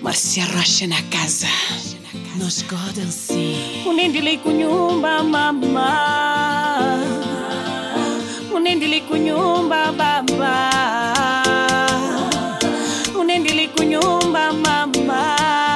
mas se arrocha na casa. Nós godam sim. Unendile kunyumba mama, unendile kunyumba baba, unendile kunyumba mama.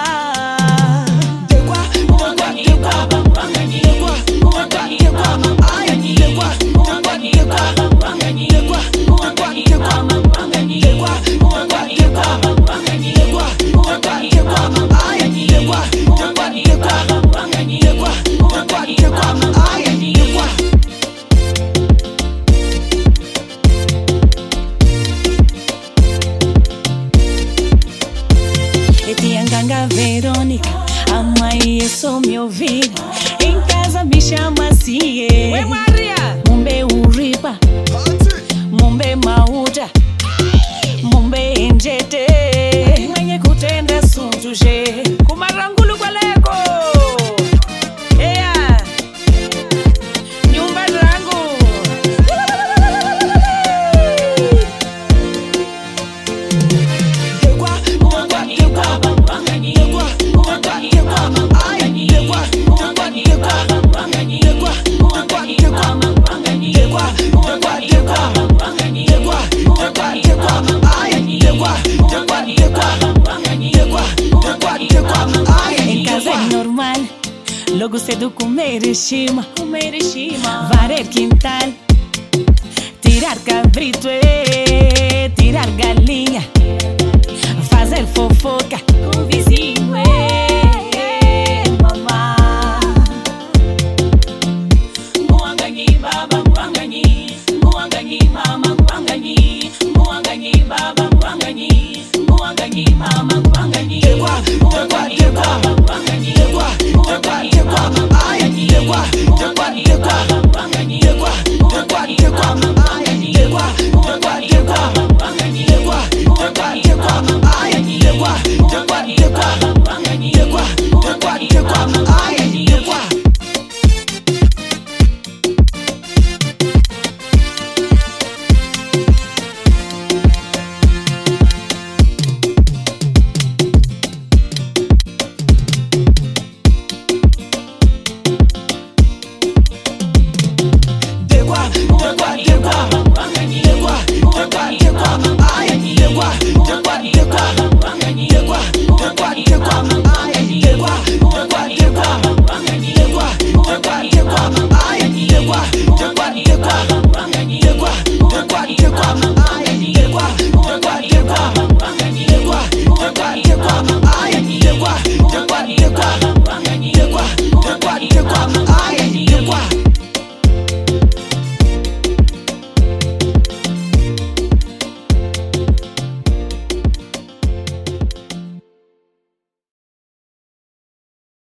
Ganga Verônica, a mãe é só me ouvir. Em casa me chama assim. Oi Maria, Mumbe Uriba, Mumbe Mauda, Mumbe Njete. Mwenye kutenda suntuje kumarangulu kwa leko. Eya nyumba langu. Em casa é normal, logo cedo comer chima, varrer quintal, tirar cabrito, tirar galinha, fazer fofoca.